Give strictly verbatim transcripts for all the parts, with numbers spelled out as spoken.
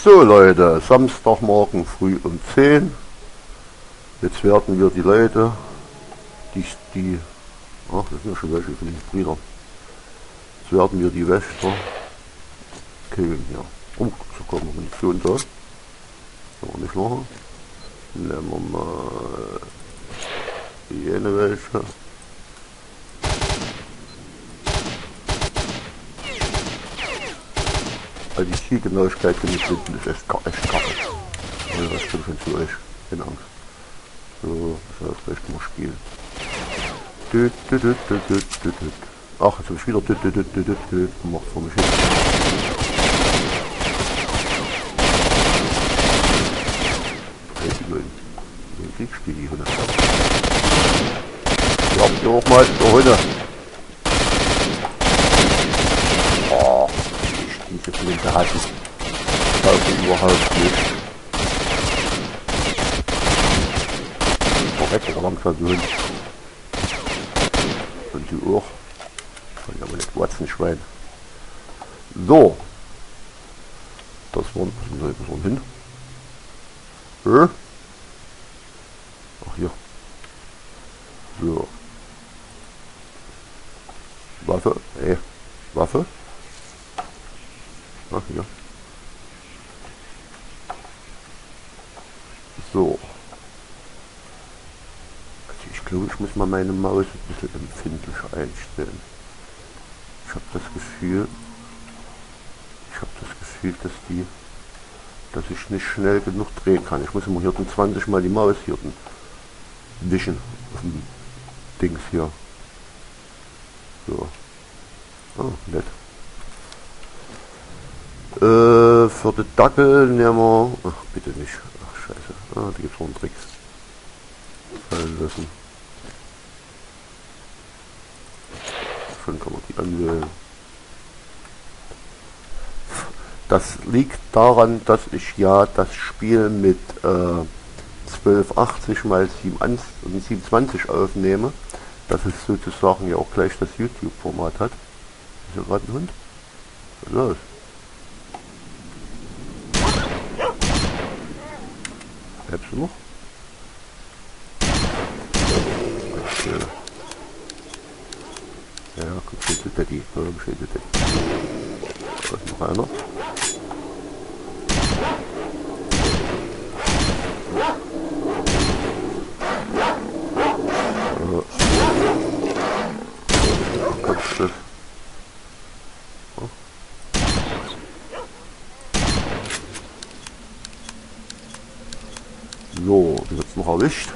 So Leute, Samstagmorgen früh um zehn. Jetzt werden wir die Leute, die, die ach, das sind ja schon welche von den Brüdern. Jetzt werden wir die Wächter killen hier. Oh, so kommt noch Munition da. Kann man nicht machen. Nehmen wir mal jene welche. Also die Zielgenauigkeit finde ich finden ist echt, echt kacke. Also das stimmt schon zu euch. Keine Angst. So, das heißt vielleicht mal spielen. Düt, düt, düt, düt, düt, düt, düt. Ach, jetzt habe ich wieder düt, düt, düt, düt, düt, düt gemacht vor mich hin. Richtig, Leute. So ein Kriegsspiel, die Hunde. Ihr habt ja auch mal der Hunde. Oh, ich diese Flinte hatten. Also überhaupt nicht. Korrekt, aber langsam so hin. Und du auch. Kann ja mal nicht Watzenschwein. So. Das waren, was soll ich hin? Äh? Ach hier. So. Waffe. Ey. Waffe. Ach hier. So. Ich glaube, ich muss mal meine Maus ein bisschen empfindlicher einstellen. Ich habe das Gefühl, ich habe das Gefühl, dass die, dass ich nicht schnell genug drehen kann. Ich muss immer hier zwanzig Mal die Maus hier wischen auf dem Dings hier. So. Oh, nett. Äh, für den Dackel nehmen wir, ach bitte nicht, ach scheiße, ah, da gibt es noch einen Trick. Fallen lassen. Schon kann man die anwählen. Das liegt daran, dass ich ja das Spiel mit äh, zwölf achtzig mal siebenundzwanzig aufnehme, dass es sozusagen ja auch gleich das YouTube-Format hat. Ist hier gerade ein Hund? Was ist los? Hebst du noch? Okay. Ja, guck, steht der Daddy. Ja, steht der Daddy. Da ist noch einer. Das. Oh. So, die wird noch erwischt.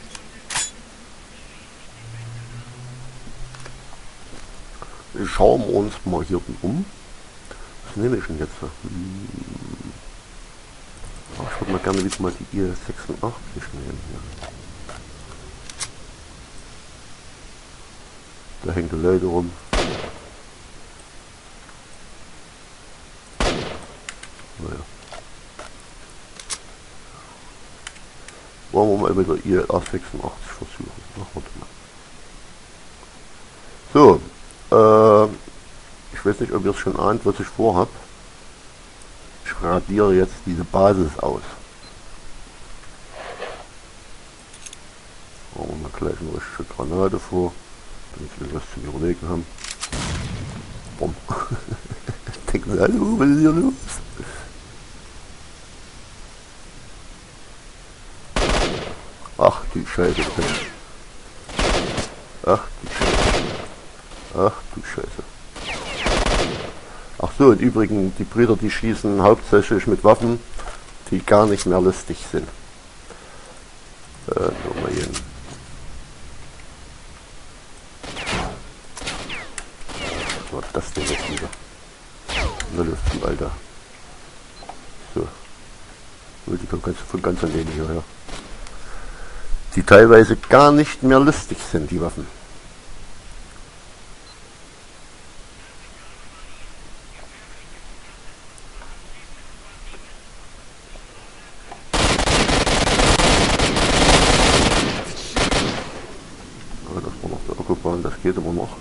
Schauen wir uns mal hier um. Was nehme ich denn jetzt? Hm. Oh, ich würde mal gerne wieder mal die I sechsundachtzig nehmen hier. Da hängen die Leute rum. Naja. Wollen wir mal mit der I sechsundachtzig versuchen. Ach, warte mal. So. Äh, ich weiß nicht, ob ihr es schon ahnt, was ich vorhab. Ich radiere jetzt diese Basis aus. Machen wir mal gleich eine richtige Granate vor, damit wir was zu überlegen haben. Bumm. Denken Sie, hallo, was ist hier los? Ach du Scheiße. Ach du Scheiße. Ach du Scheiße. Ach so, und übrigens, die Brüder, die schießen hauptsächlich mit Waffen, die gar nicht mehr lustig sind. Äh, nur mal hin. Was war das denn jetzt wieder? Na los, du Alter. So. Die kommen ganz, von ganz alleine hierher. Die teilweise gar nicht mehr lustig sind, die Waffen. Das geht immer noch.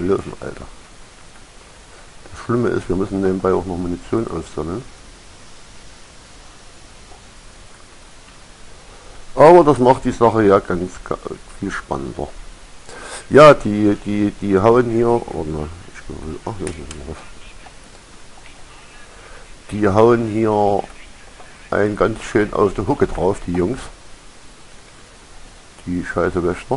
gelaufen, Alter. Das Schlimme ist, wir müssen nebenbei auch noch Munition aussammeln. Aber das macht die Sache ja ganz viel spannender. Ja, die, die, die hauen hier, oh ne, ich, ach, hier ist was. Die hauen hier ein ganz schön aus der Hucke drauf, die Jungs. Die scheiße Wächter.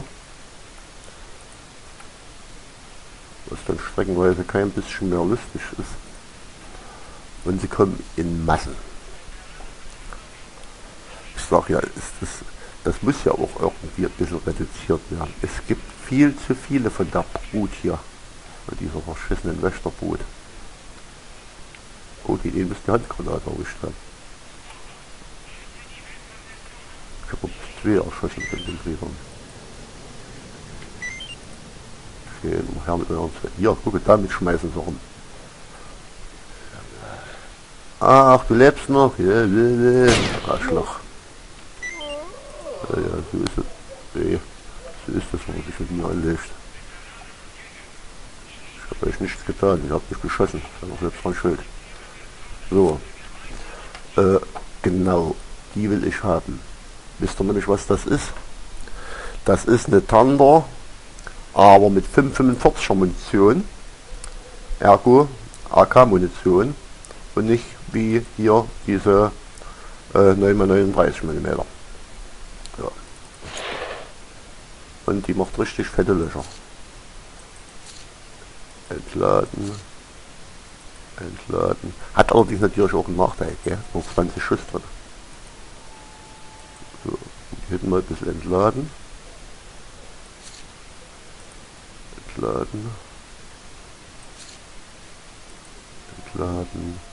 Was dann streckenweise kein bisschen mehr lustig ist. Und sie kommen in Massen. Ich sag ja, ist das, das muss ja auch irgendwie ein bisschen reduziert werden. Es gibt viel zu viele von der Brut hier. Von dieser verschissenen Wächterbrut. Oh, die müssen die Handgranate erwischt haben. Ich habe zwei erschossen mit den Brüdern. Schön, her mit euren zwei. Hier, gucke, damit schmeißen sie rum. Ach, du lebst noch? Ja, ja, ja. Arschloch. Ja, ja, so ist es. Nee, so ist das, wenn man sich mit ihnen anlegt. Ich habe euch nichts getan, ich habe nicht geschossen. Ich bin auch selbst dran schuld. So. Äh, genau. Die will ich haben. Wisst ihr nämlich, was das ist? Das ist eine Thunder, aber mit fünf fünfundvierziger Munition. Ergo A K-Munition. Und nicht wie hier diese äh, neun mal neununddreißig Millimeter. Ja. Und die macht richtig fette Löcher. Entladen. Entladen. Hat allerdings natürlich auch einen Nachteil, gell? Nur zwanzig Schuss drin. So, hinten mal ein bisschen entladen. Entladen. Entladen.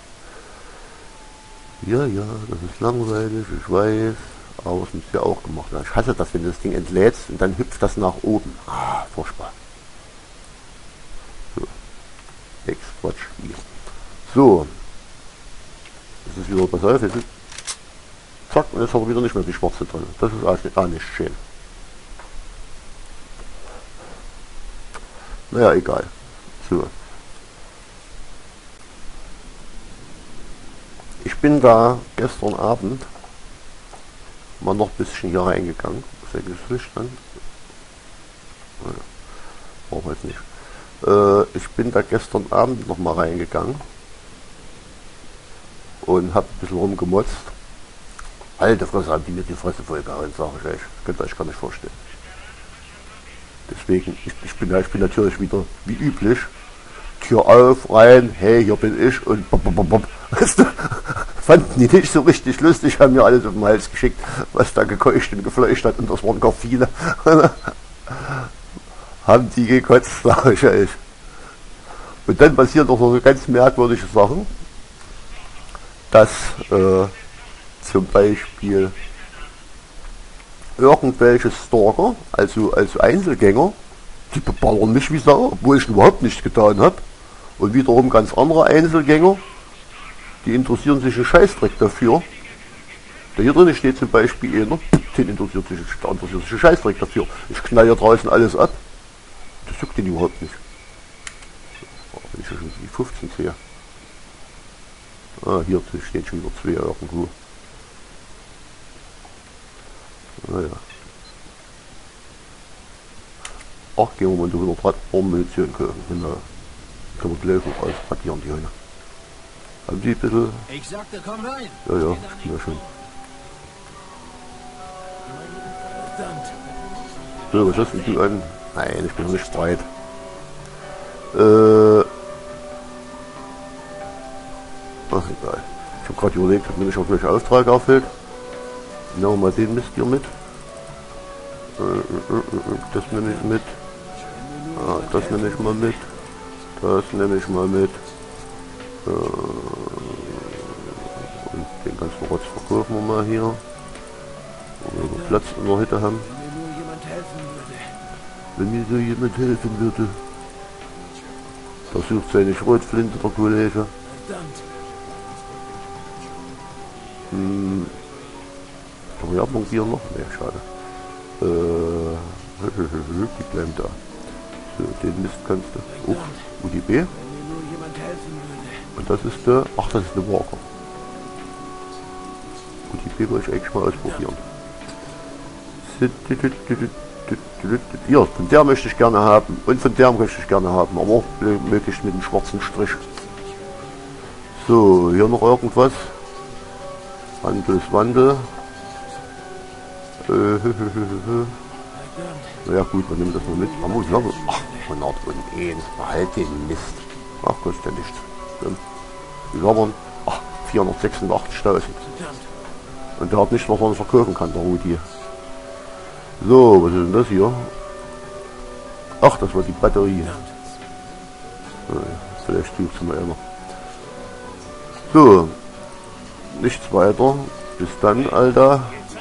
Ja, ja, das ist langweilig, ich weiß, aber es muss ja auch gemacht werden. Ich hasse das, wenn du das Ding entlädst und dann hüpft das nach oben. Ah, furchtbar. So. Export Spiel. So. Das ist wieder, pass auf, jetzt ist, zack, und jetzt haben wir wieder nicht mehr die Schwarze drin. Das ist auch, auch nicht schön. Naja, egal. So. Ich bin da gestern Abend mal noch ein bisschen hier reingegangen. Ist ja das Licht an? Naja, brauchen wir jetzt nicht. Äh, ich bin da gestern Abend noch mal reingegangen und habe ein bisschen rumgemotzt. Alte Fresse, haben die mir die Fresse vollgehauen, sage ich euch. Das könnt ihr euch gar nicht vorstellen. Deswegen, ich, ich, bin, ich bin natürlich wieder, wie üblich, Tür auf, rein, hey, hier bin ich und bop, bop, bop. Weißt du, fanden die nicht so richtig lustig, haben mir alles auf den Hals geschickt, was da gekeucht und gefleucht hat, und das waren gar viele. Haben die gekotzt, sag ich euch. Und dann passieren doch so ganz merkwürdige Sachen, dass äh, zum Beispiel irgendwelche Stalker, also, also Einzelgänger, die beballern mich wie Sau, obwohl ich überhaupt nichts getan habe. Und wiederum ganz andere Einzelgänger, die interessieren sich einen Scheißdreck dafür. Da hier drin steht zum Beispiel einer, den interessiert sich, der interessiert sich einen Scheißdreck dafür. Ich knall hier draußen alles ab. Das juckt den überhaupt nicht. Oh, wenn ich ja schon die fünfzehn sehe. Ah, hier steht schon wieder zwei irgendwo. Naja. Ach, gehen wir mal durch hundert Watt Munition kaufen. Genau. Können wir gleich noch ausradieren, die Hunde. Haben die ein bisschen... Ich sagte, komm rein. Ja, ja, ja schon. So, was hast denn du an? Nein, ich bin noch nicht breit. Äh... Ach, egal. Ich habe gerade überlegt, ob mir nicht auf welchen Auftrag auffällt. Nehmen wir mal den Mist hier mit. Das nehme ich mit. Ah, das nehme ich mal mit. Das nehme ich mal mit. Und den ganzen Rotz verkaufen wir mal hier. Wo wir Platz in der Hütte haben. Wenn mir so jemand helfen würde. Da sucht seine Schrotflinte, der Kollege. Hm. Haben wir Werbung hier noch? Ne, schade. Äh, die bleiben da. So, Den Mist kannst du. Oh, U D B. Und das ist der. Ach, das ist eine Walker. U D B wollte ich eigentlich mal ausprobieren. Ja, von der möchte ich gerne haben. Und von der möchte ich gerne haben. Aber auch möglichst mit dem schwarzen Strich. So, hier noch irgendwas. Wandelswandel. Äh, naja gut, wir nehmen das mal mit. Ach, hundert und eins. Behalt den Mist. Ach, kostet ja nichts. Die labern. Ach, vierhundertsechsundachtzigtausend. Und der hat nicht, was man verkaufen kann, der Rudi. So, was ist denn das hier? Ach, das war die Batterie. Naja, vielleicht tut es mal immer. So, nichts weiter. Bis dann, Alter.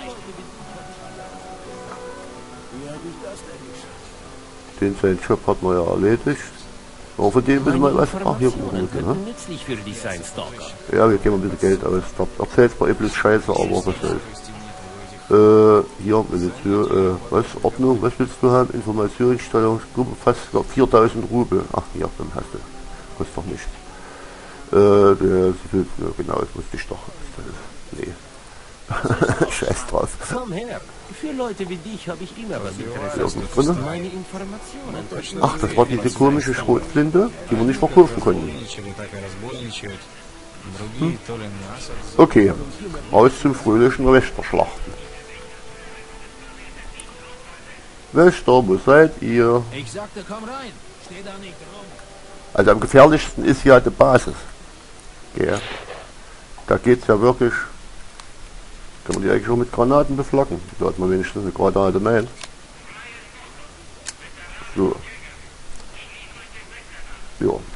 Den seinen Job hat man ja erledigt. Aber von dem müssen wir was. Ach, hier gut, ne? Ja, wir geben ein bisschen Geld aus. Da erzählt zwar bloß Scheiße, aber was soll's. Äh, hier, Munition, äh, was? Ordnung, was willst du haben? Informationsstellungsgruppe, fast viertausend Rubel. Ach, hier, dann hast du. Kostet doch nicht. Äh, der, ja, genau, das wusste ich doch. Nee. Scheiß drauf. Komm her. Für Leute wie dich habe ich immer was Interessantes. Meine Informationen. Ach, das war diese komische Schrotflinte, die wir nicht verkaufen konnten. Hm. Okay, raus zum fröhlichen Wächterschlachten. Wächter, wo seid ihr? Ich sagte, komm rein. Steh da nicht rum. Also am gefährlichsten ist ja die Basis. Ja. Da geht's ja wirklich. Kann man die eigentlich schon mit Granaten beflacken? Da hat man wenigstens eine Granate nein. So. Ja.